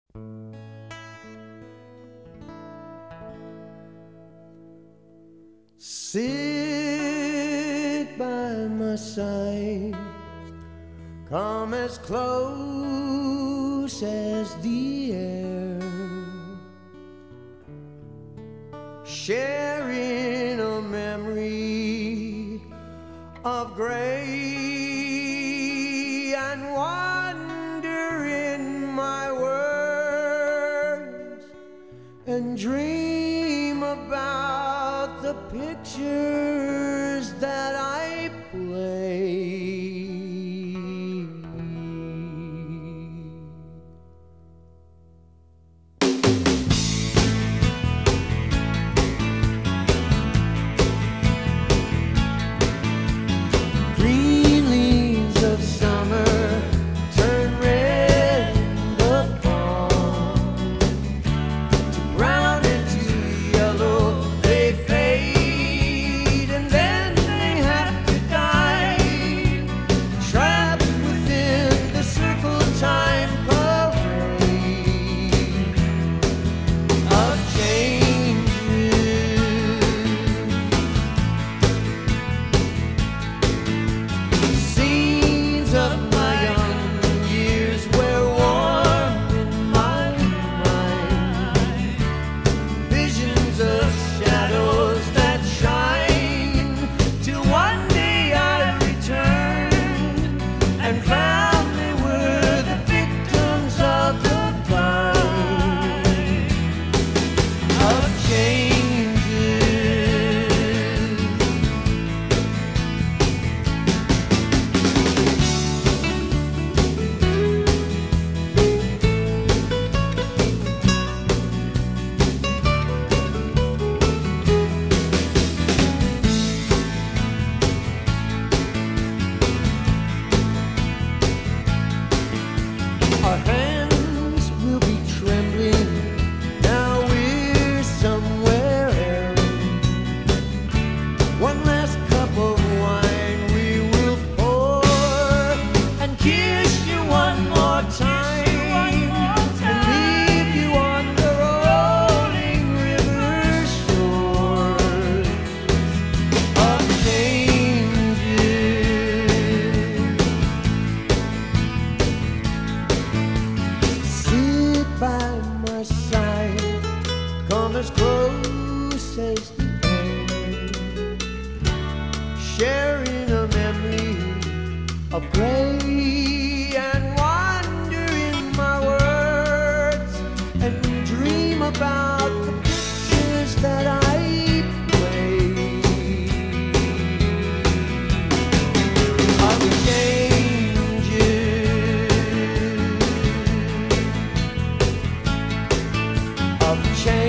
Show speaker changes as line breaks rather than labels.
Sit by my side, come as close as the air, sharing a memory of gray and wonder in my words, and dream about the pictures that I play. Green leaves of summer turn red in the fall, to brown and to yellow they fade, and then they have to die, trapped within the circle time parade of changes. Scenes of my young years were warm in my mind, visions of shadows that shine, till one day I returned and found they were the victims of the vine of changes. Our hands will be trembling, now we're somewhere else. One last cup of wine we will pour, and kiss you one more time, and leave you on the rolling river shores of changes. Sit by my side, come as close as the air, sharing a memory of gray and wonder in my words, and dream about the pictures that I play of changes, of change.